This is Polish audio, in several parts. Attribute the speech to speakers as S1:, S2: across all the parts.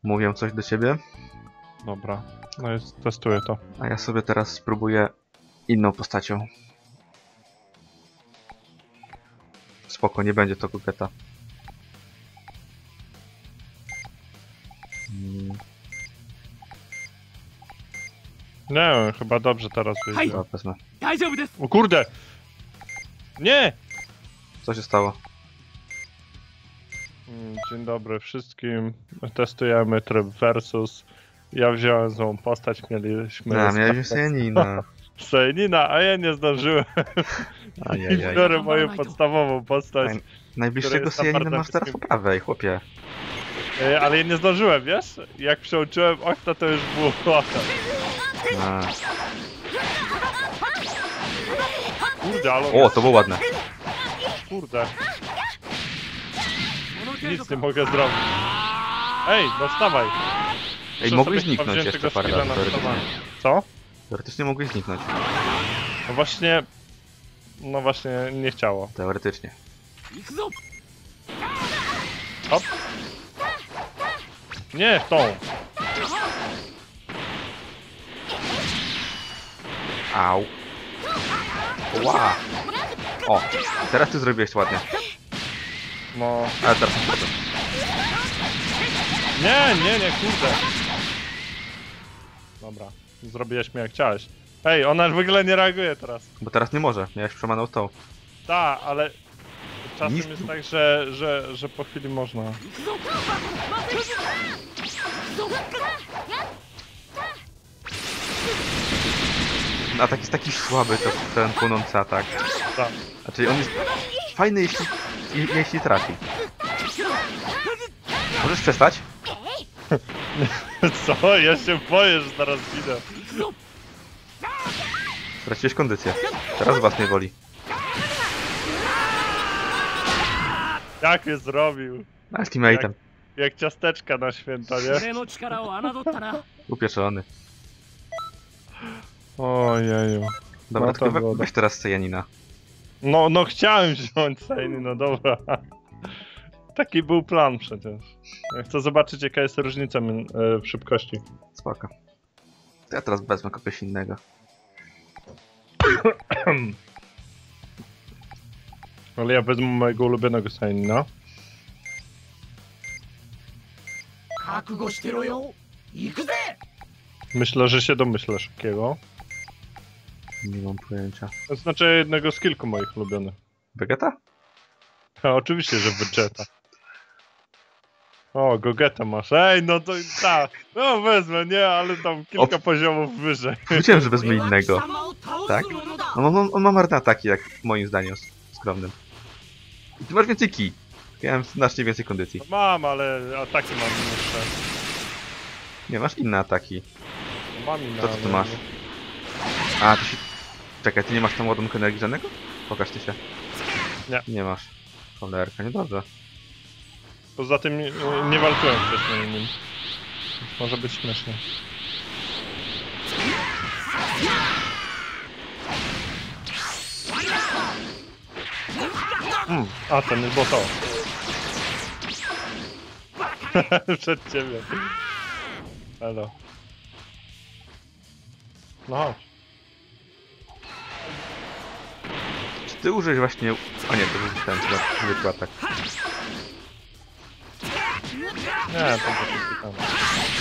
S1: Mówię coś do ciebie.
S2: Dobra, no jest, testuję to.
S1: A ja sobie teraz spróbuję inną postacią. Spoko, nie będzie to Gogeta.
S2: Nie wiem, chyba dobrze teraz wyjdzie.
S1: Dobra, wezmę.
S2: O kurde! Nie!
S1: Co się stało?
S2: Dzień dobry wszystkim. Testujemy tryb versus. Ja wziąłem złą postać, mieliśmy...
S1: Miałeś Janina.
S2: Sejnina, a ja nie zdążyłem. I biorę moją podstawową postać.
S1: Najbliższego Janina masz teraz po prawej, chłopie.
S2: Ale ja nie zdążyłem, wiesz? Jak przełączyłem okno, to już było. Kurde, ale...
S1: O, to było ładne.
S2: Kurde. Nic nie mogę zrobić. Ej, no wstawaj.
S1: Ej, mogłeś zniknąć jeszcze parę razy teoretycznie.
S2: Co?
S1: Teoretycznie mogłeś zniknąć.
S2: No właśnie... No właśnie, nie chciało.
S1: Teoretycznie.
S2: Hop. Nie, w tą.
S1: Au. Ła. O, teraz ty zrobiłeś ładnie.
S2: No...
S1: Ale teraz nie wchodzę.
S2: Nie, kurde. Dobra, zrobiłeś mi jak chciałeś. Ej, ona w ogóle nie reaguje teraz.
S1: Bo teraz nie może, miałeś przemaną tą.
S2: Tak, ale... Czasem
S1: Nic...
S2: jest tak, że po chwili można.
S1: Atak jest taki słaby, to ten płonący atak.
S2: Tak.
S1: Znaczy on jest fajny, jeśli trafi. Możesz przestać?
S2: Co? Ja się boję, że zaraz ginę.
S1: Straciłeś kondycję. Teraz was nie woli.
S2: Jak je zrobił?
S1: Ultimatem.
S2: Jak ciasteczka na święta, nie?
S1: Upieczony.
S2: Ojeju.
S1: Dobra,
S2: No to
S1: tylko
S2: było.
S1: weź teraz Sejanina.
S2: No chciałem wziąć Sejny, no dobra. Taki był plan przecież. Ja chcę zobaczyć, jaka jest różnica w szybkości.
S1: Spoko. To ja teraz wezmę kogoś innego.
S2: Ale ja wezmę mojego ulubionego Sejna. Myślę, że się domyślasz jakiego.
S1: Nie mam pojęcia.
S2: To znaczy jednego z kilku moich ulubionych.
S1: Vegeta?
S2: A oczywiście, że Vegeta. O, Gogeta masz. Ej, no to tak. No wezmę, nie, ale tam kilka poziomów wyżej.
S1: Wiedziałem, że wezmę innego. Tak? On ma marne ataki, jak moim zdaniem skromnym. I ty masz więcej kij. Ja mam znacznie więcej kondycji.
S2: Mam, ale ataki mam jeszcze.
S1: Nie, masz inne ataki.
S2: Mam inne,
S1: To co tu masz? A, ty się... Czekaj, ty nie masz tam ładunku energii żadnego? Pokaż ty się.
S2: Nie.
S1: Nie masz. Cholerka, niedobrze.
S2: Poza tym nie walczyłem wcześniej nim. Może być śmiesznie. A, to nie było to. Przed ciebie. Halo. No chodź.
S1: Czy ty użyłeś właśnie... O nie, to był ten zwykły atak.
S2: Nie, to po prostu tam.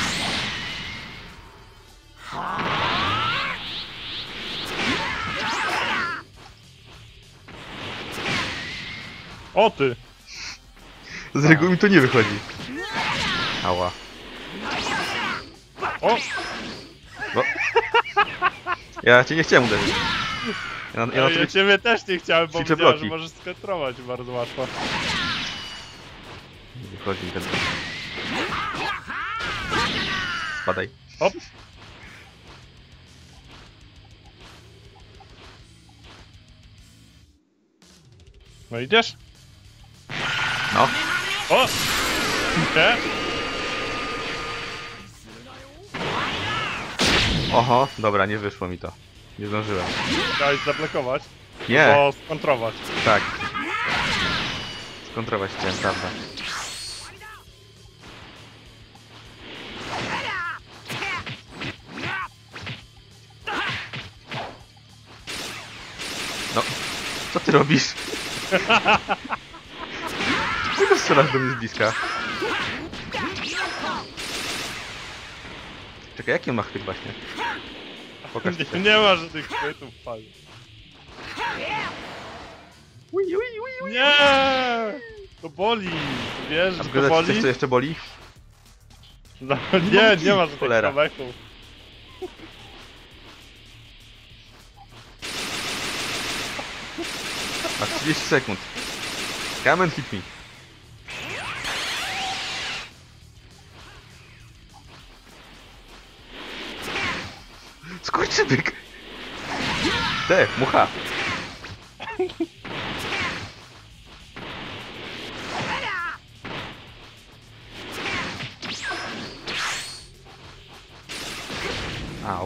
S2: O ty!
S1: Z reguły mi to nie wychodzi. Ała.
S2: O!
S1: No. Ja cię nie chciałem uderzyć.
S2: Ja ciebie też nie chciałem, bo
S1: ćwiczę
S2: wiedziałem,
S1: bloki.
S2: że możesz skontrować bardzo łatwo.
S1: Nie wychodzi mi ten... Spadaj.
S2: Hop! No idziesz?
S1: No.
S2: O! Nie?
S1: Oho, dobra, nie wyszło mi to. Nie zdążyłem.
S2: Chciałeś zablokować?
S1: Nie,
S2: Bo skontrować.
S1: tak. Skontrować chciałem, prawda. Co ty robisz? Tylko strzelasz do mnie z bliska. Czekaj, jaki on ma chwyt właśnie? Pokaż mi.
S2: Nie ma żadnych chwytów, panie. Nie! To boli! Wiesz,
S1: A
S2: że to
S1: zgadzacie
S2: boli?
S1: coś, co jeszcze boli?
S2: No, nie ma żadnych
S1: Cholera.
S2: kamechów.
S1: Masz 30 sekund. Come and hit me. Skurczybyk! Te, mucha! Au.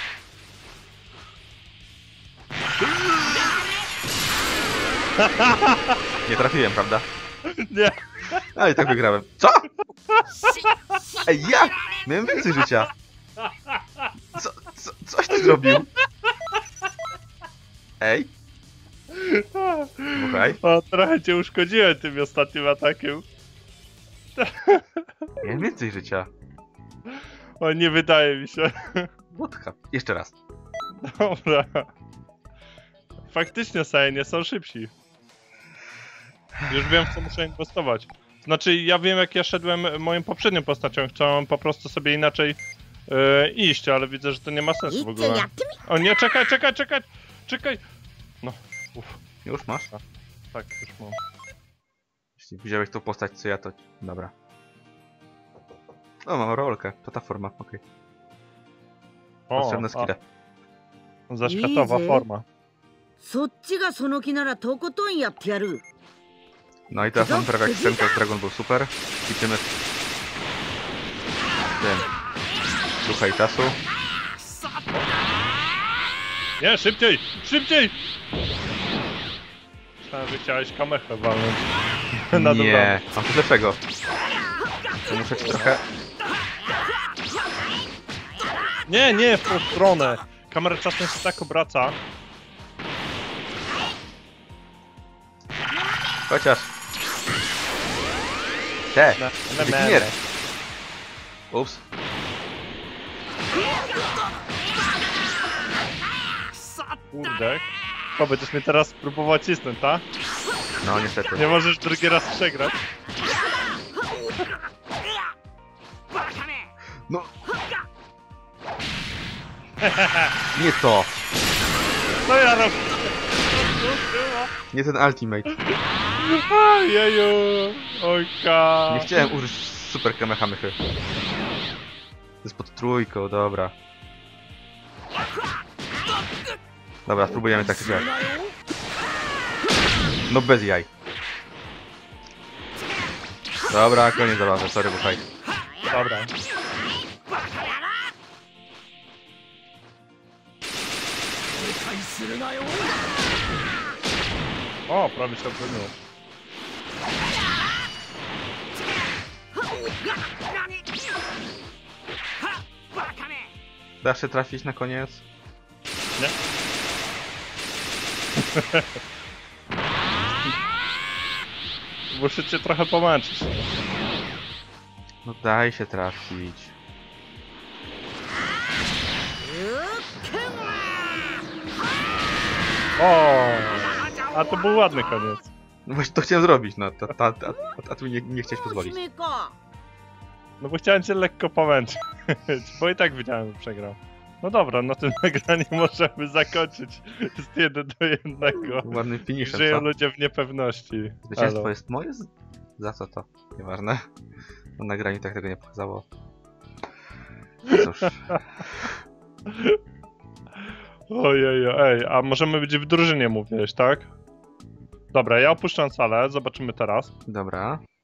S1: Nie trafiłem, prawda?
S2: Nie!
S1: Ale i tak wygrałem. Co? Ej, jak? Miałem więcej życia. Coś ty zrobił? Ej? Słuchaj.
S2: O, trochę cię uszkodziłem tym ostatnim atakiem.
S1: Miałem więcej życia.
S2: O, nie wydaje mi się.
S1: Łotka. Jeszcze raz.
S2: Dobra. Faktycznie Saiyanie są szybsi. Już wiem, w co muszę inwestować. Znaczy, ja wiem, jak ja szedłem moją poprzednią postacią. Chciałem po prostu sobie inaczej iść, ale widzę, że to nie ma sensu w ogóle. O nie, czekaj! No, uff,
S1: Już masz?
S2: tak, już mam.
S1: Jeśli wziąłeś tą postać, co ja to... Dobra. O, mam rolkę. To ta forma, okej. Potrzebne skille.
S2: Zaświatowa forma.
S3: そっちがその気ならとことんやってやる。
S1: No i teraz mam prawie jak scenka z Dragon Ball Super. Liczymy... Ten... Ducha i czasu.
S2: Nie, szybciej! Szybciej! Myślałem, że chciałeś kamechę walnąć. Na
S1: Nie, mam coś lepszego. To muszę ci trochę...
S2: Nie, w tą stronę. Kamera czasem się tak obraca.
S1: Chociaż... Te! Nie! Ups.
S2: Kurde. O, będziesz mnie teraz próbować cisnąć, tak?
S1: No niestety.
S2: Nie możesz drugi raz przegrać.
S1: No... Nie to!
S2: Co ja robię?
S1: Nie ten ultimate.
S2: Jeju! Ojka!
S1: Nie chciałem użyć super kamehamechy. To jest pod trójką, dobra. Dobra, spróbujemy tak jak. No bez jaj. Dobra, koniec zabawy, sorry, buchaj.
S2: Dobra. O, prawie się obroniło.
S1: Dasz się trafić na koniec?
S2: Nie? Muszę cię trochę pomęczyć.
S1: No daj się trafić.
S2: O, a to był ładny koniec.
S1: No właśnie to chciałem zrobić, no. A tu nie chciałeś pozwolić.
S3: 姫か。
S2: No bo chciałem cię lekko pomęczyć, bo i tak widziałem, że przegrał. No dobra, na tym nagraniu możemy zakończyć. Jest 1-1.
S1: Ładnym finishem,
S2: Żyją
S1: co?
S2: ludzie w niepewności.
S1: Zwycięstwo
S2: Halo.
S1: jest moje? Za co to? Nieważne. Na nagraniu tak tego nie pokazało. Cóż.
S2: Ojej, ej, a możemy być w drużynie, mówiłeś, tak? Dobra, ja opuszczam salę, zobaczymy teraz.
S1: Dobra.